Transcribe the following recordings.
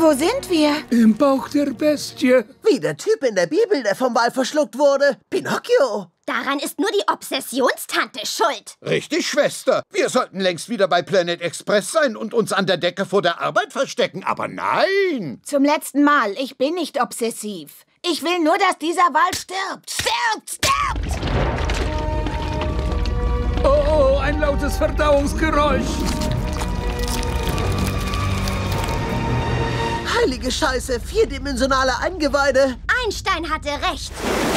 Wo sind wir? Im Bauch der Bestie. Wie der Typ in der Bibel, der vom Wal verschluckt wurde. Pinocchio. Daran ist nur die Obsessionstante schuld. Richtig, Schwester. Wir sollten längst wieder bei Planet Express sein und uns an der Decke vor der Arbeit verstecken. Aber nein! Zum letzten Mal, ich bin nicht obsessiv. Ich will nur, dass dieser Wal stirbt. Stirbt! Oh, ein lautes Verdauungsgeräusch. Heilige Scheiße, vierdimensionale Eingeweide. Einstein hatte recht.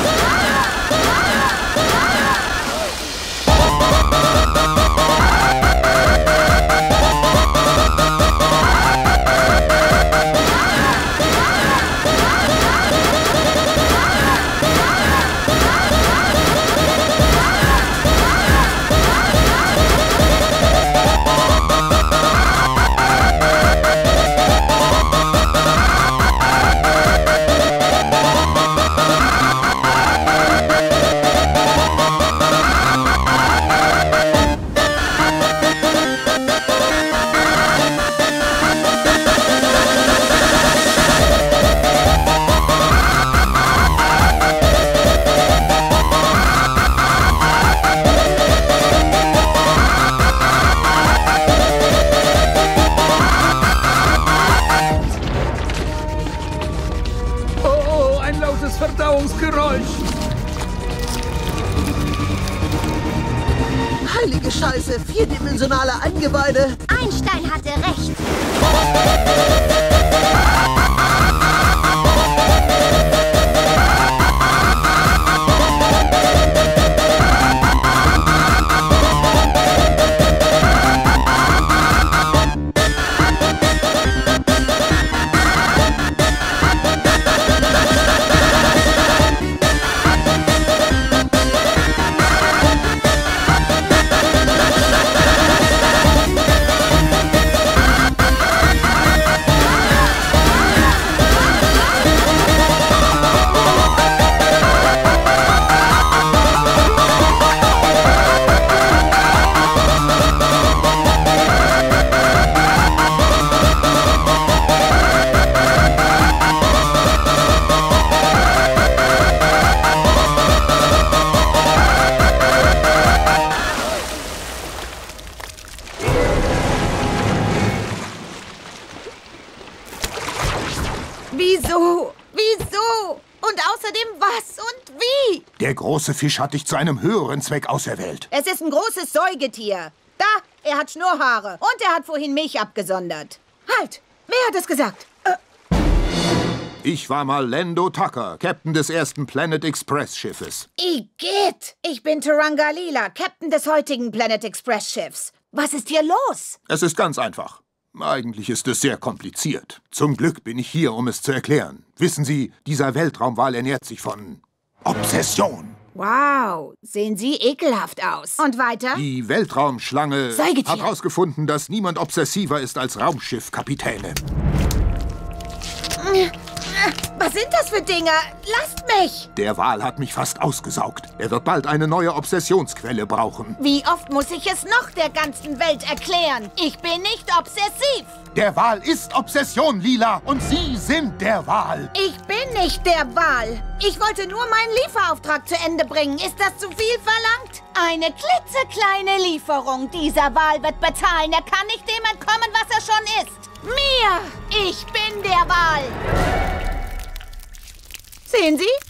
Verdauungsgeräusch. Heilige Scheiße, vierdimensionale Eingeweide. Einstein hatte recht. Wieso? Wieso? Und außerdem was und wie? Der große Fisch hat dich zu einem höheren Zweck auserwählt. Es ist ein großes Säugetier. Da, er hat Schnurrhaare. Und er hat vorhin Milch abgesondert. Halt! Wer hat es gesagt? Ich war mal Lando Tucker, Captain des ersten Planet Express Schiffes. Igitt! Ich bin Turangalila, Captain des heutigen Planet Express Schiffs. Was ist hier los? Es ist ganz einfach. Eigentlich ist es sehr kompliziert. Zum Glück bin ich hier, um es zu erklären. Wissen Sie, dieser Weltraumwal ernährt sich von Obsession. Wow, sehen Sie ekelhaft aus. Und weiter? Die Weltraumschlange Säugetier. hat herausgefunden, dass niemand obsessiver ist als Raumschiffkapitäne. Was sind das für Dinger? Lasst mich! Der Wal hat mich fast ausgesaugt. Er wird bald eine neue Obsessionsquelle brauchen. Wie oft muss ich es noch der ganzen Welt erklären? Ich bin nicht obsessiv. Der Wal ist Obsession, Lila. Und Sie sind der Wal. Ich bin nicht der Wal. Ich wollte nur meinen Lieferauftrag zu Ende bringen. Ist das zu viel verlangt? Eine klitzekleine Lieferung. Dieser Wal wird bezahlen. Er kann nicht dem entkommen, was er schon ist. Mir! Ich bin der Wal. Sehen Sie?